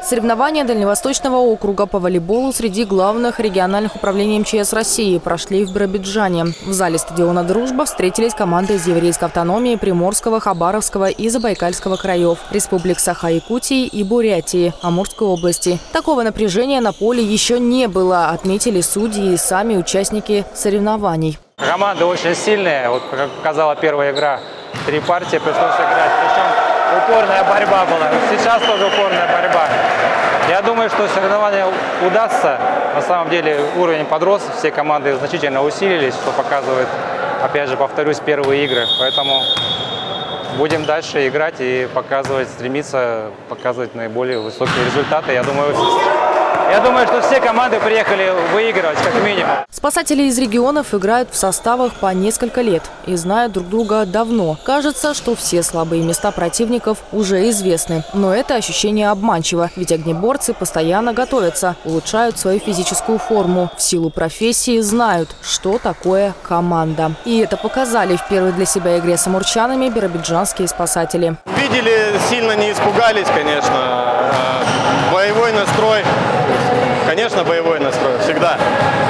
Соревнования Дальневосточного округа по волейболу среди главных региональных управлений МЧС России прошли в Биробиджане. В зале стадиона «Дружба» встретились команды из еврейской автономии, Приморского, Хабаровского и Забайкальского краев, республик Саха-Якутии и Бурятии, Амурской области. Такого напряжения на поле еще не было, отметили судьи и сами участники соревнований. Команда очень сильная. Вот, как показала первая игра, 3 партии пришлось играть. Причем упорная борьба была. Сейчас тоже упорная борьба. Я думаю, что соревнование удастся. На самом деле уровень подрос, все команды значительно усилились, что показывает, опять же, повторюсь, первые игры. Поэтому будем дальше играть и стремиться показывать наиболее высокие результаты. Я думаю, что все команды приехали выигрывать, как минимум. Спасатели из регионов играют в составах по несколько лет и знают друг друга давно. Кажется, что все слабые места противников уже известны. Но это ощущение обманчиво, ведь огнеборцы постоянно готовятся, улучшают свою физическую форму. В силу профессии знают, что такое команда. И это показали в первой для себя игре с амурчанами биробиджанские спасатели. Видели, сильно не испугались, конечно. Боевой настрой. Конечно, боевой настрой, всегда.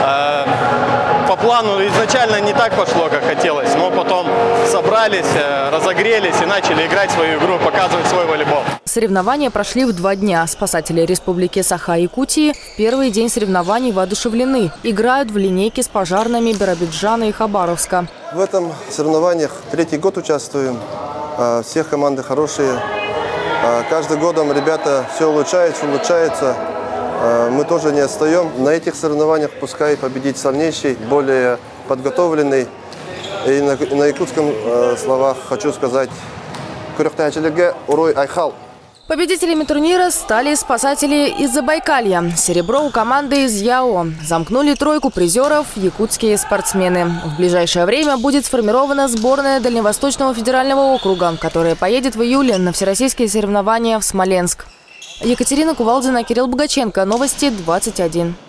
По плану изначально не так пошло, как хотелось, но потом собрались, разогрелись и начали играть свою игру, показывать свой волейбол. Соревнования прошли в 2 дня. Спасатели республики Саха-Якутии в первый день соревнований воодушевлены. Играют в линейке с пожарными Биробиджана и Хабаровска. В этом соревнованиях 3-й год участвуем. Все команды хорошие. Каждым годом ребята все улучшаются. Мы тоже не отстаем. На этих соревнованиях пускай победит сильнейший, более подготовленный. И на якутском словах хочу сказать «Курехтайчелеге урой айхал». Победителями турнира стали спасатели из Забайкалья. Серебро у команды из ЯО. Замкнули 3 призеров якутские спортсмены. В ближайшее время будет сформирована сборная Дальневосточного федерального округа, которая поедет в июле на всероссийские соревнования в Смоленск. Екатерина Кувалдина, Кирилл Богаченко. Новости 21.